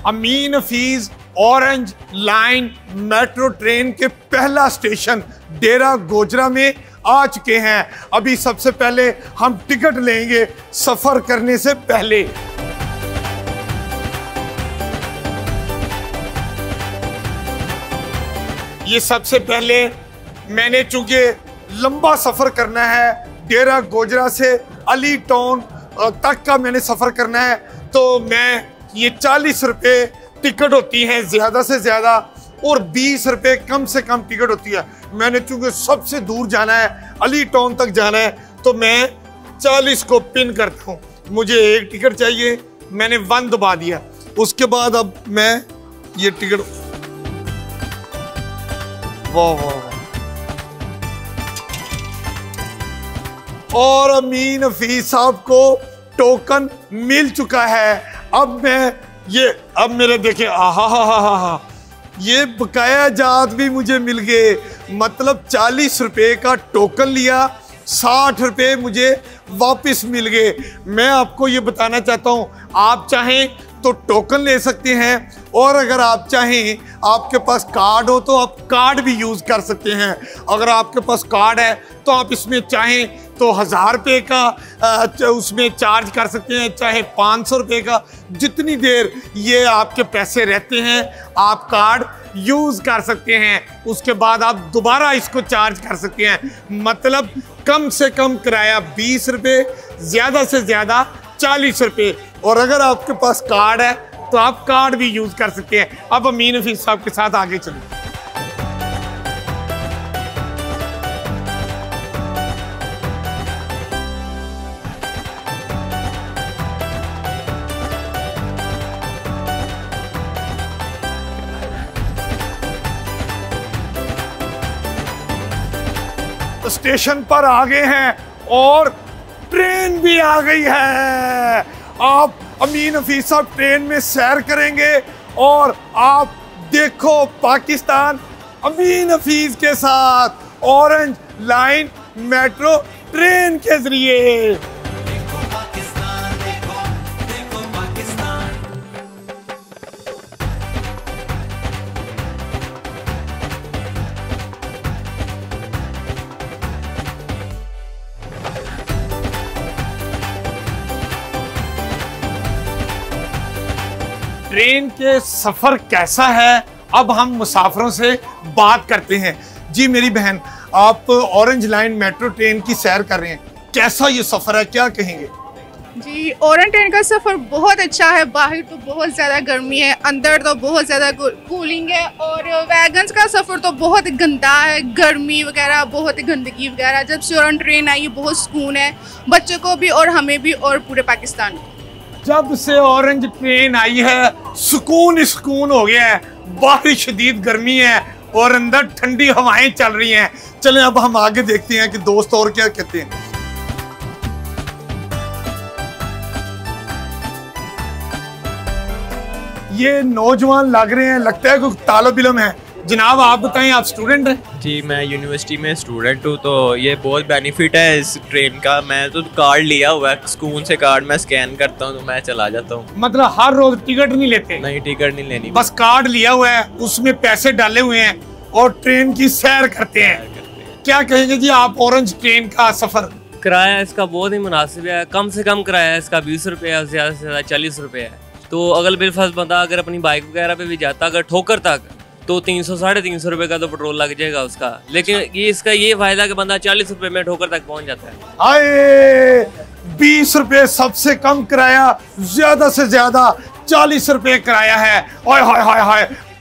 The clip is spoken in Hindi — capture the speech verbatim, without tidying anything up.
अमीन Hafeez orange line metro train के पहला स्टेशन डेरा गोजरा में आ चुके हैं। अभी सबसे पहले हम टिकट लेंगे सफर करने से पहले। ये सबसे पहले मैंने चूंकि लंबा सफर करना है, डेरा गोजरा से अली टाउन तक का मैंने सफर करना है, तो मैं ये चालीस रुपए टिकट होती है ज्यादा से ज्यादा और बीस रुपए कम से कम टिकट होती है। मैंने चूंकि सबसे दूर जाना है, अली टाउन तक जाना है, तो मैं चालीस को पिन करता हूँ। मुझे एक टिकट चाहिए, मैंने वन दबा दिया। उसके बाद अब मैं ये टिकट, वाह वाह वाह, और अमीन हफीज साहब को टोकन मिल चुका है। अब मैं ये अब मेरे देखे, आहा हा हा हा हा, ये बकाया जात भी मुझे मिल गए। मतलब चालीस रुपए का टोकन लिया, साठ रुपए मुझे वापस मिल गए। मैं आपको ये बताना चाहता हूँ, आप चाहें तो टोकन ले सकते हैं, और अगर आप चाहें, आपके पास कार्ड हो तो आप कार्ड भी यूज़ कर सकते हैं। अगर आपके पास कार्ड है तो आप इसमें चाहें तो हज़ार रुपये का उसमें चार्ज कर सकते हैं, चाहे पाँच सौ रुपये का। जितनी देर ये आपके पैसे रहते हैं आप कार्ड यूज़ कर सकते हैं, उसके बाद आप दोबारा इसको चार्ज कर सकते हैं। मतलब कम से कम किराया बीस रुपये, ज़्यादा से ज़्यादा चालीस रुपये। और अगर आपके पास कार्ड है तो आप कार्ड भी यूज़ कर सकते हैं। अब अमीन हफीज साहब के साथ आगे चलिए। स्टेशन पर आ गए हैं और ट्रेन भी आ गई है। आप अमीन हफीज साहब ट्रेन में सैर करेंगे और आप देखो पाकिस्तान अमीन हफीज के साथ ऑरेंज लाइन मेट्रो ट्रेन के जरिए। ट्रेन के सफर कैसा है, अब हम मुसाफिरों से बात करते हैं। जी मेरी बहन, आप ऑरेंज लाइन मेट्रो ट्रेन की सैर कर रहे हैं, कैसा ये सफर है, क्या कहेंगे? जी ऑरेंज ट्रेन का सफर बहुत अच्छा है। बाहर तो बहुत ज़्यादा गर्मी है, अंदर तो बहुत ज़्यादा कूलिंग है, और वैगन्स का सफ़र तो बहुत गंदा है, गर्मी वगैरह, बहुत गंदगी वगैरह। जब से ऑरेंज ट्रेन आई बहुत सुकून है, बच्चों को भी और हमें भी और पूरे पाकिस्तान को। जब से ऑरेंज ट्रेन आई है सुकून ही सुकून हो गया है। बाहर शदीद गर्मी है और अंदर ठंडी हवाएं चल रही हैं। चलें अब हम आगे देखते हैं कि दोस्त और क्या कहते हैं। ये नौजवान लग रहे हैं, लगता है कोई तालिब इल्म है। जनाब आप बताएं, आप स्टूडेंट हैं? जी मैं यूनिवर्सिटी में स्टूडेंट हूँ, तो ये बहुत बेनिफिट है इस ट्रेन का। मैं तो कार्ड लिया हुआ है, स्कूल से कार्ड मैं स्कैन करता हूँ तो मैं चला जाता हूँ। मतलब हर रोज टिकट नहीं लेते? नहीं, टिकट नहीं लेनी, बस कार्ड लिया हुआ है, उसमें पैसे डाले हुए हैं और ट्रेन की सैर करते हैं। क्या कहेंगे जी आप ऑरेंज ट्रेन का सफर? किराया इसका बहुत ही मुनासिब है। कम से कम किराया इसका बीस रुपये है, ज़्यादा से ज़्यादा चालीस रुपये है। तो अगर बिलफर्ज बंदा अगर अपनी बाइक वगैरह पे भी जाता अगर ठोकर तक, तो तीन सौ साढ़े तीन सौ रुपये का तो पेट्रोल लग जाएगा उसका। लेकिन ये इसका ये फायदा कि बंदा चालीस रुपये में ठोकर तक पहुंच जाता है। आए बीस रुपये सबसे कम किराया, ज्यादा से ज्यादा चालीस रुपये किराया है। हाय हाय हाय हाय,